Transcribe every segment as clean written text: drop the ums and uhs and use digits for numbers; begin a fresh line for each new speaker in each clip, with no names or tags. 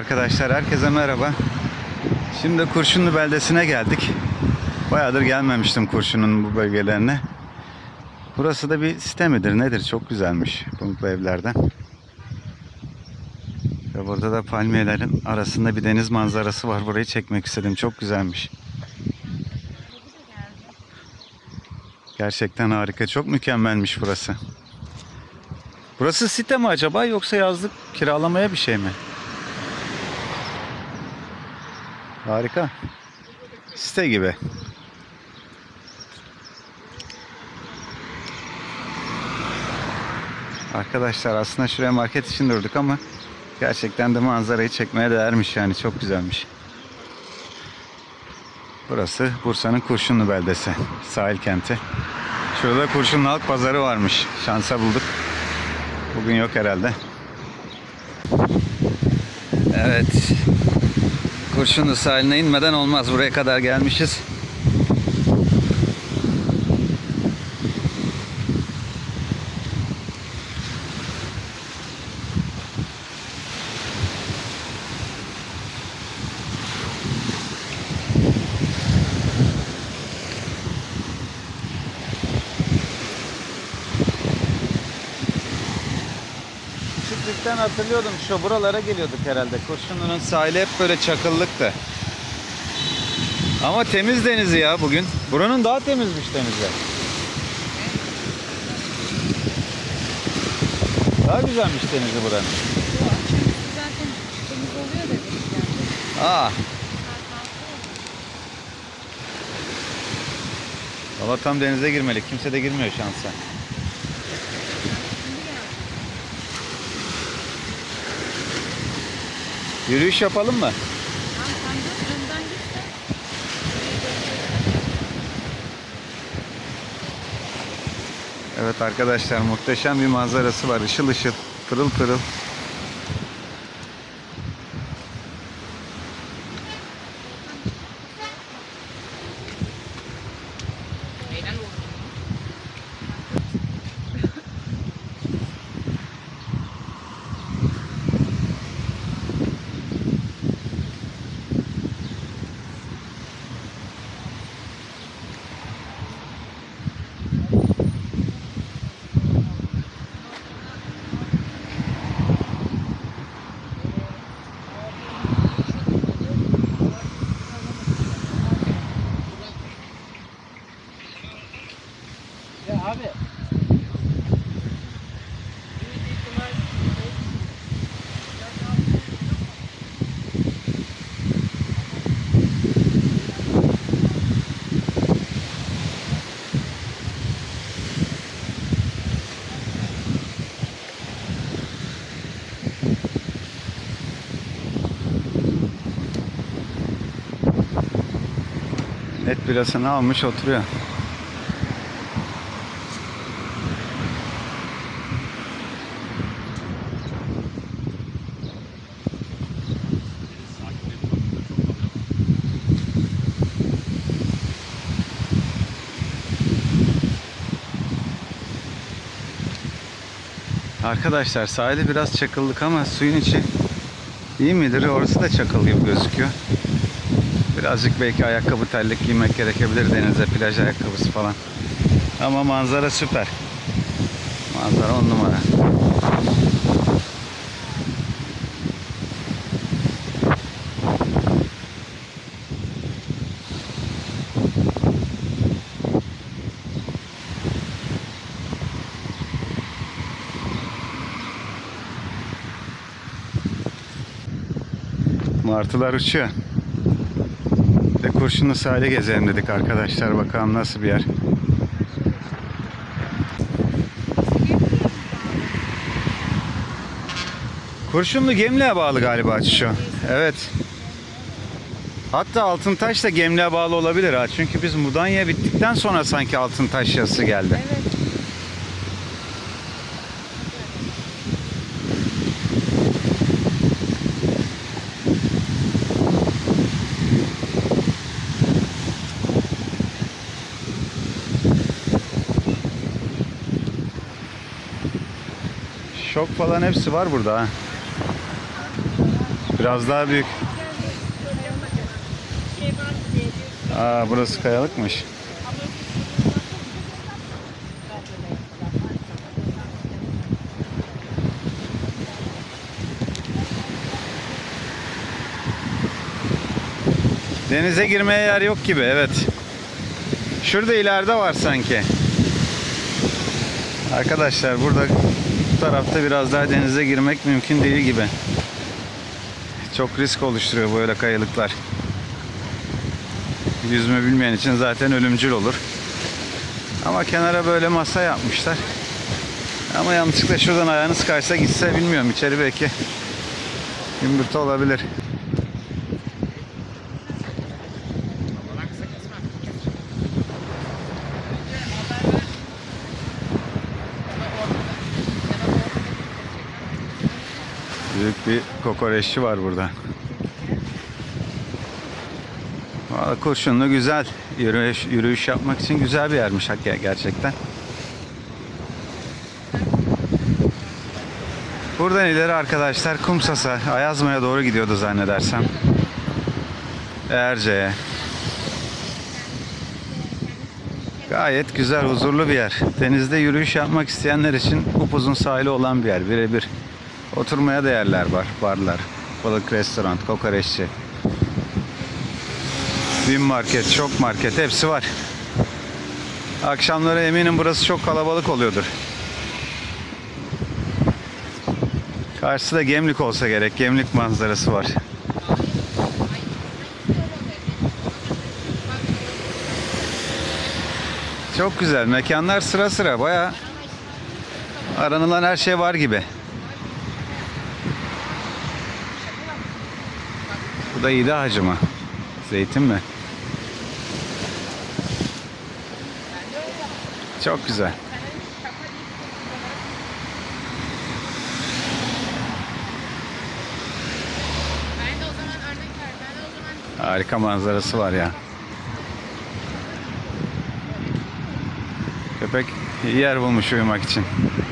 arkadaşlar, herkese merhaba. Şimdi Kurşunlu beldesine geldik. Bayağıdır gelmemiştim Kurşun'un bu bölgelerine. Burası da bir site midir nedir? Çok güzelmiş bu evlerden. Ve burada da palmiyelerin arasında bir deniz manzarası var. Burayı çekmek istedim. Çok güzelmiş. Gerçekten harika. Çok mükemmelmiş burası. Burası site mi acaba yoksa yazlık kiralamaya bir şey mi? Harika. Site gibi. Arkadaşlar aslında şuraya market için durduk ama gerçekten de manzarayı çekmeye değermiş, yani çok güzelmiş. Burası Bursa'nın Kurşunlu beldesi, sahil kenti. Şurada Kurşunlu Halk Pazarı varmış. Şansa bulduk. Bugün yok herhalde. Evet. Kurşunlu sahiline inmeden olmaz. Buraya kadar gelmişiz. Küçüklükten hatırlıyordum, şu buralara geliyorduk herhalde. Kurşunlu'nun sahili hep böyle çakıllıktı. Ama temiz denizi ya bugün. Buranın daha temizmiş denizi. Daha güzelmiş denizi buranın.
Zaten temiz oluyor da yani.
Aa. Valla tam denize girmelik. Kimse de girmiyor şansa. Yürüyüş yapalım mı? Evet arkadaşlar, muhteşem bir manzarası var. Işıl ışıl, pırıl pırıl.
Abi.
Et birasını almış oturuyor. Arkadaşlar sahili biraz çakıllık ama suyun içi iyi midir? Orası da çakıl gibi gözüküyor. Birazcık belki ayakkabı, terlik giymek gerekebilir denize, plaj ayakkabısı falan. Ama manzara süper. Manzara 10 numara. Martılar uçuyor. Ve Kurşunlu sahile gezelim dedik arkadaşlar. Bakalım nasıl bir yer. Kurşunlu Gemliğe bağlı galiba şu. Evet. Hatta Altıntaş da Gemliğe bağlı olabilir ha. Çünkü biz Mudanya bittikten sonra sanki Altıntaş yazısı geldi.
Evet.
Şok falan hepsi var burada ha. Biraz daha büyük. Aa, burası kayalıkmış. Denize girmeye yer yok gibi, evet. Şurada ileride var sanki. Arkadaşlar burada bu tarafta biraz daha denize girmek mümkün değil gibi. Çok risk oluşturuyor böyle kayalıklar. Yüzme bilmeyen için zaten ölümcül olur. Ama kenara böyle masa yapmışlar. Ama yanlışlıkla şuradan ayağınız kaysa gitse bilmiyorum, içeri belki gümbürtü olabilir. Büyük bir kokoreççi var burada. Valla Kurşunlu güzel. Yürüyüş yapmak için güzel bir yermiş gerçekten. Buradan ileri arkadaşlar Kumsas'a, Ayazma'ya doğru gidiyordu zannedersem. Erce'ye. Gayet güzel, huzurlu bir yer. Denizde yürüyüş yapmak isteyenler için upuzun sahili olan bir yer, birebir. Oturmaya da yerler var, barlar, balık restoran, kokoreççi. Bin market, şok market, hepsi var. Akşamları eminim burası çok kalabalık oluyordur. Karşıda Gemlik olsa gerek, Gemlik manzarası var. Çok güzel, mekanlar sıra sıra, bayağı aranılan her şey var gibi. Bu da İda Hacı mı? Zeytin mi? Çok güzel. Harika manzarası var ya. Köpek iyi yer bulmuş uyumak için.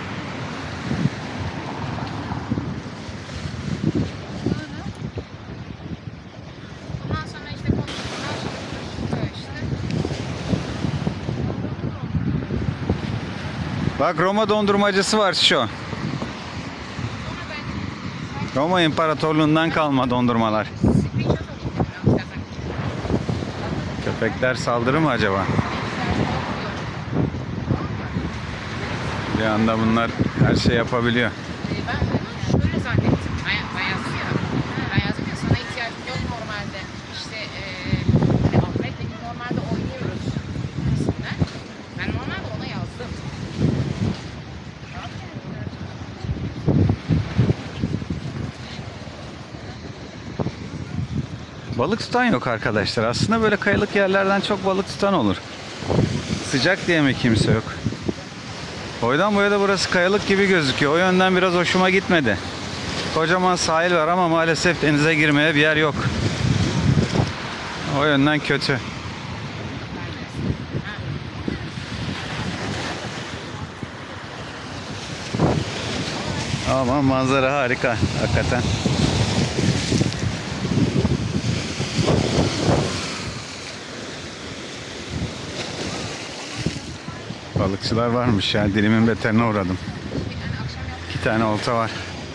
Bak Roma dondurmacısı var şu. Roma İmparatorluğundan kalma dondurmalar. Köpekler saldırır mı acaba? Bir anda bunlar her şey yapabiliyor.
Ben bunu şöyle zannettim. Ben yazdım ya. Ben yazdım ya, sana ihtiyacım yok normalde. İşte hani Ahmet'le normalde oynuyoruz aslında. Ben normalde ona yazdım.
Balık tutan yok arkadaşlar. Aslında böyle kayalık yerlerden çok balık tutan olur. Sıcak diye mi kimse yok? Boydan boya da burası kayalık gibi gözüküyor. O yönden biraz hoşuma gitmedi. Kocaman sahil var ama maalesef denize girmeye bir yer yok. O yönden kötü. Ama manzara harika hakikaten. Balıkçılar varmış ya. Dilimin beterine uğradım. 2 tane olta var.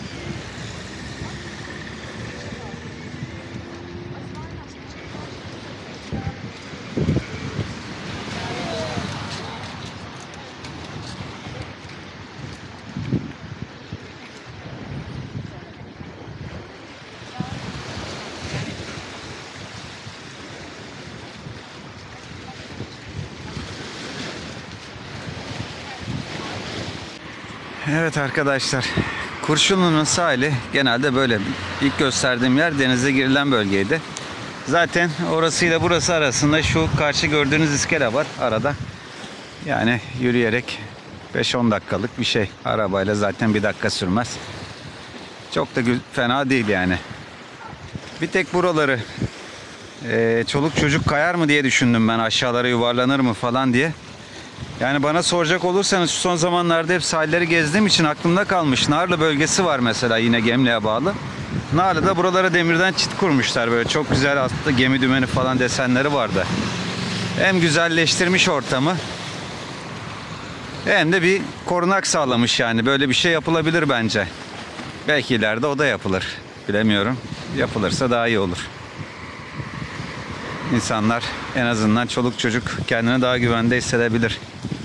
Evet arkadaşlar, Kurşunlu'nun sahili genelde böyle. İlk gösterdiğim yer denize girilen bölgeydi. Zaten orasıyla burası arasında şu karşı gördüğünüz iskele var arada. Yani yürüyerek 5-10 dakikalık bir şey. Arabayla zaten 1 dakika sürmez. Çok da fena değil yani. Bir tek buraları çoluk çocuk kayar mı diye düşündüm ben, aşağılara yuvarlanır mı falan diye. Yani bana soracak olursanız şu son zamanlarda hep sahilleri gezdiğim için aklımda kalmış. Narlı bölgesi var mesela, yine Gemlik'e bağlı. Narlı'da buralara demirden çit kurmuşlar, böyle çok güzel, aslında gemi dümeni falan desenleri vardı. Hem güzelleştirmiş ortamı hem de bir korunak sağlamış yani. Böyle bir şey yapılabilir bence. Belki ileride o da yapılır. Bilemiyorum. Yapılırsa daha iyi olur. İnsanlar, en azından çoluk çocuk, kendini daha güvende hissedebilir.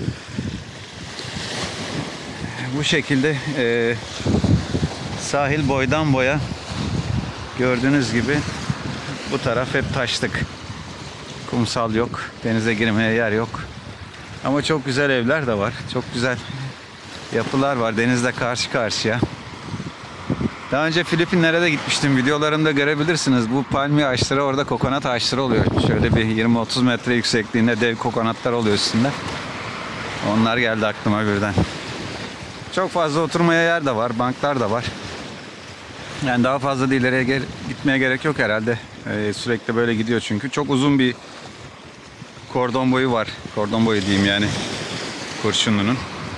Bu şekilde sahil boydan boya gördüğünüz gibi bu taraf hep taşlık. Kumsal yok. Denize girmeye yer yok. Ama çok güzel evler de var. Çok güzel yapılar var. Denizle karşı karşıya. Daha önce Filipinlere de gitmiştim. Videolarımda görebilirsiniz. Bu palmiye ağaçları, orada kokonat ağaçları oluyor. Şöyle bir 20-30 metre yüksekliğinde dev kokonatlar oluyor üstünde. Onlar geldi aklıma birden. Çok fazla oturmaya yer de var. Banklar da var. Yani daha fazla da ileriye gitmeye gerek yok herhalde. Sürekli böyle gidiyor çünkü. Çok uzun bir kordon boyu var. Kordon boyu diyeyim yani. Kurşunlu'nun.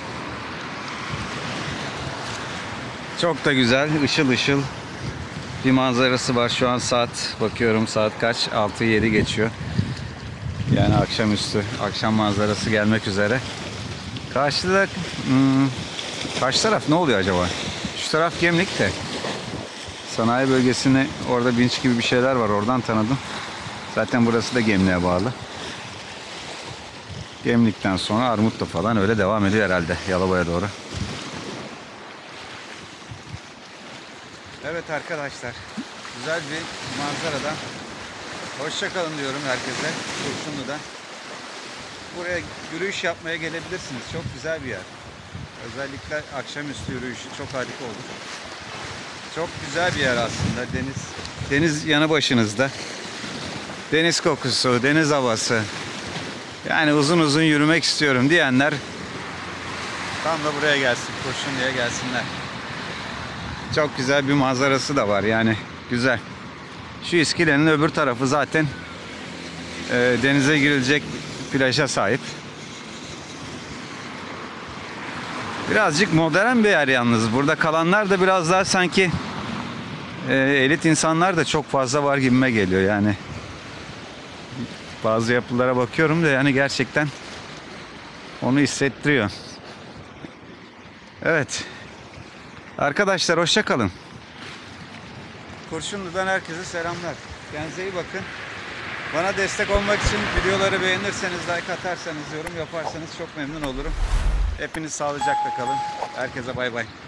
Çok da güzel, ışıl ışıl bir manzarası var. Şu an saat, bakıyorum saat kaç? 6-7 geçiyor. Yani akşamüstü, akşam manzarası gelmek üzere. Karşıda karşı taraf ne oluyor acaba? Şu taraf Gemlik de. Sanayi bölgesine, orada vinç gibi bir şeyler var. Oradan tanıdım. Zaten burası da Gemlik'e bağlı. Gemlik'ten sonra Armutlu falan öyle devam ediyor herhalde Yalova'ya doğru. Evet arkadaşlar, güzel bir manzaradan hoşça kalın diyorum herkese Kurşunlu'dan. Buraya yürüyüş yapmaya gelebilirsiniz. Çok güzel bir yer. Özellikle akşamüstü yürüyüşü çok harika olur. Çok güzel bir yer aslında. Deniz yanı başınızda. Deniz kokusu, deniz havası. Yani uzun uzun yürümek istiyorum diyenler tam da buraya gelsin, Kurşunlu'ya gelsinler. Çok güzel bir manzarası da var yani, güzel. Şu iskelenin öbür tarafı zaten denize girilecek plaja sahip. Birazcık modern bir yer yalnız. Burada kalanlar da biraz daha sanki elit insanlar da çok fazla var gibime geliyor yani. Bazı yapılara bakıyorum da yani gerçekten onu hissettiriyor. Evet. Arkadaşlar hoşça kalın. Kurşunlu'dan herkese selamlar. Kendinize iyi bakın. Bana destek olmak için videoları beğenirseniz, like atarsanız, yorum yaparsanız çok memnun olurum. Hepiniz sağlıcakla kalın. Herkese bay bay.